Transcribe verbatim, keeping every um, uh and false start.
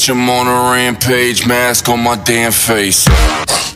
bitch, I'm on a rampage, mask on my damn face.